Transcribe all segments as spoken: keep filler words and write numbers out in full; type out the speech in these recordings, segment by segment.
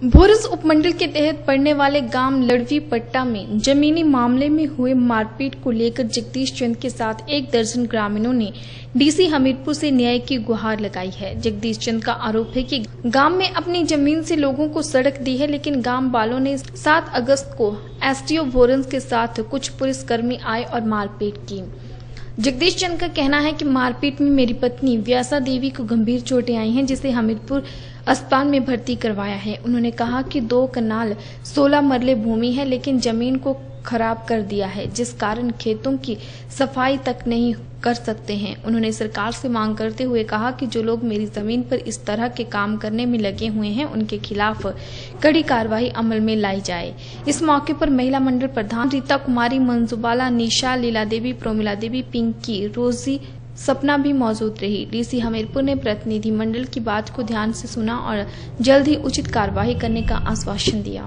भोरस उपमंडल के तहत पड़ने वाले गांव लड़वी पट्टा में जमीनी मामले में हुए मारपीट को लेकर जगदीश चंद के साथ एक दर्जन ग्रामीणों ने डीसी हमीरपुर से न्याय की गुहार लगाई है। जगदीश चंद का आरोप है कि गांव में अपनी जमीन से लोगों को सड़क दी है, लेकिन गांव वालों ने सात अगस्त को एसडीओ भोरस के साथ कुछ पुलिसकर्मी आए और मारपीट की। जगदीश चंद का कहना है कि मारपीट में मेरी पत्नी व्यासा देवी को गंभीर चोटें आई हैं, जिसे हमीरपुर अस्पताल में भर्ती करवाया है। उन्होंने कहा कि दो कनाल सोलह मरले भूमि है, लेकिन जमीन को खराब कर दिया है, जिस कारण खेतों की सफाई तक नहीं कर सकते हैं। उन्होंने सरकार से मांग करते हुए कहा कि जो लोग मेरी जमीन पर इस तरह के काम करने में लगे हुए हैं, उनके खिलाफ कड़ी कार्रवाई अमल में लाई जाए। इस मौके पर महिला मंडल प्रधान रीता कुमारी, मंजूबाला, निशा, लीला देवी, प्रोमिला देवी, पिंकी, रोजी, सपना भी मौजूद रही। डीसी हमीरपुर ने प्रतिनिधि मंडल की बात को ध्यान से सुना और जल्द ही उचित कार्रवाई करने का आश्वासन दिया।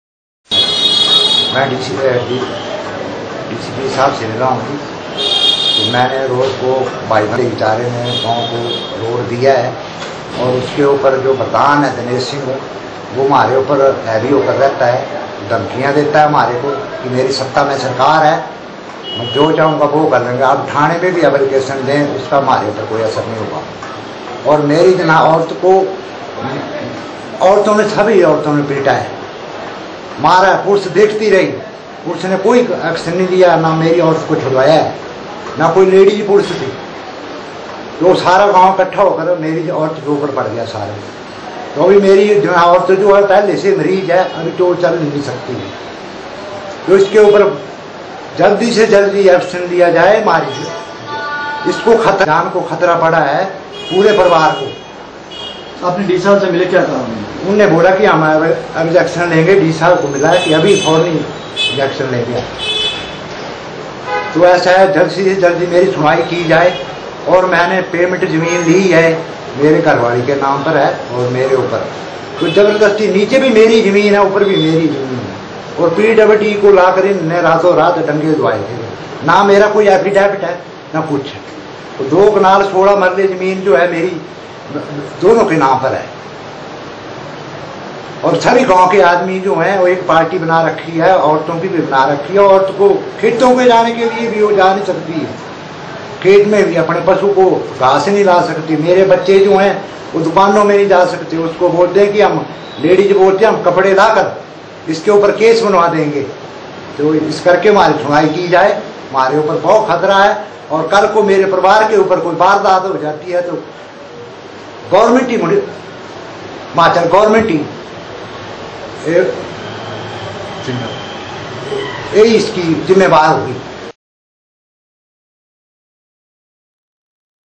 मैं डीसी डीसीपी साहब से मिला हूँ, तो मैंने रोड को भाई भाई इटारे में गाँव को रोड दिया है और उसके ऊपर जो प्रधान है दिनेश सिंह, वो हमारे ऊपर हैवी होकर रहता है, धमकियाँ देता है हमारे को कि मेरी सत्ता में सरकार है, मैं जो चाहूँगा वो कर लेंगे, आप थाने पे भी एप्लीकेशन दें, उसका हमारे ऊपर कोई असर नहीं होगा। और मेरी जना औरत को औरतों ने सभी औरतों ने पीटा है, मारा है, पुलिस देखती रही, पुलिस ने कोई एक्शन नहीं लिया, ना मेरी औरत को छुड़वाया है, ना कोई लेडीज पुलिस थी। तो सारा गांव इकट्ठा होकर मेरी औरत के ऊपर पड़ गया सारे। तो अभी मेरी औरत जो है पहले से मरीज है, अभी तो चल नहीं सकती है, तो इसके ऊपर जल्दी से जल्दी एक्शन लिया जाए। मारी इसको खतरा, जान को खतरा पड़ा है पूरे परिवार को। आपने डी साहब से मिले, क्या कहा? उनने बोला कि हम अभी एक्शन लेंगे। डी साहब को मिला है कि अभी फौरन एक्शन लेंगे। तो ऐसा है, जल्द से जल्दी मेरी सुनवाई की जाए। और मैंने पेमेंट जमीन ली है, मेरे घरवाली के नाम पर है और मेरे ऊपर तो जबरदस्ती, नीचे भी मेरी जमीन है, ऊपर भी मेरी जमीन है। और पीडब्ल्यूडी को लाकर इनने रातों रात डंगे दवाए थे। ना मेरा कोई एफिडेविट है ना कुछ है। तो दो कनाल सोलह मरले जमीन जो है मेरी दोनों के नाम पर है। और सभी गांव के आदमी जो हैं वो एक पार्टी बना रखी है, औरतों की भी बना रखी है। औरत को खेतों में जाने के लिए भी वो जा नहीं सकती है, खेत में भी अपने पशु को घास नहीं ला सकती। मेरे बच्चे जो हैं वो दुकानों में नहीं जा सकते, उसको बोलते हैं कि हम लेडीज बोलते हैं हम कपड़े लाकर इसके ऊपर केस बनवा देंगे। तो इस करके हमारी सुनवाई की जाए, हमारे ऊपर बहुत खतरा है। और कल को मेरे परिवार के ऊपर कोई वारदात हो जाती है तो गवर्नमेंट ही हिमाचल गवर्नमेंट ही ये इसकी जिम्मेवार होगी।